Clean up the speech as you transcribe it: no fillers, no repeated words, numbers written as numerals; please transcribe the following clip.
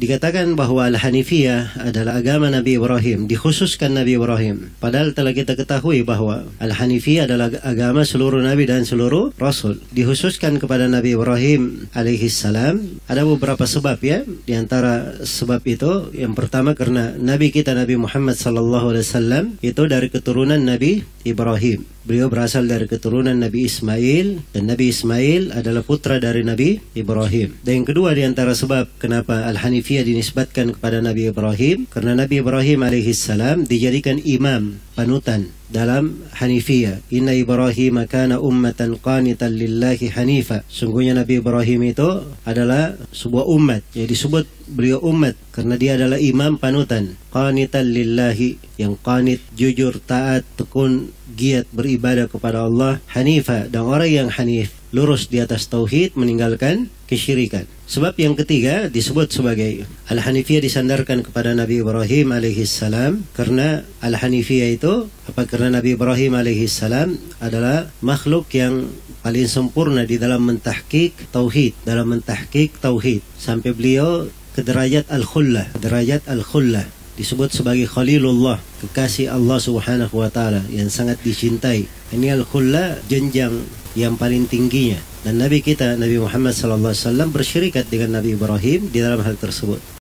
dikatakan bahwa Al-Hanifiyah adalah agama Nabi Ibrahim, dikhususkan Nabi Ibrahim. Padahal telah kita ketahui bahwa Al-Hanifiyah adalah agama seluruh Nabi dan seluruh Rasul. Dikhususkan kepada Nabi Ibrahim alaihi salam. Ada beberapa sebab ya. Di antara sebab itu, yang pertama karena Nabi kita Nabi Muhammad sallallahu alaihi wasallam itu dari keturunan Nabi Ibrahim. Beliau berasal dari keturunan Nabi Ismail, dan Nabi Ismail adalah putra dari Nabi Ibrahim. Dan yang kedua di antara sebab kenapa Al-Hanifiyah dinisbatkan kepada Nabi Ibrahim, karena Nabi Ibrahim alaihissalam dijadikan imam, panutan dalam Hanifiyah. Inna Ibrahim kana ummatan qanitan lillahi hanifa. Sungguhnya Nabi Ibrahim itu adalah sebuah umat. Jadi disebut beliau umat karena dia adalah imam panutan. Qanitan lillahi, yang qanit, jujur, taat, tekun, giat beribadah kepada Allah. Hanifa, dan orang yang hanif, lurus di atas tauhid, meninggalkan kesyirikan. Sebab yang ketiga disebut sebagai Al-Hanifiyah disandarkan kepada Nabi Ibrahim alaihissalam karena Al-Hanifiyah itu karena Nabi Ibrahim alaihissalam adalah makhluk yang paling sempurna di dalam mentahqiq tauhid, sampai beliau ke derajat al-khullah, disebut sebagai Khalilullah, kekasih Allah subhanahu wa ta'ala yang sangat dicintai. Ini al-khullah, jenjang yang paling tingginya. Dan Nabi kita Nabi Muhammad sallallahu alaihi wasallam bersyirikat dengan Nabi Ibrahim di dalam hal tersebut.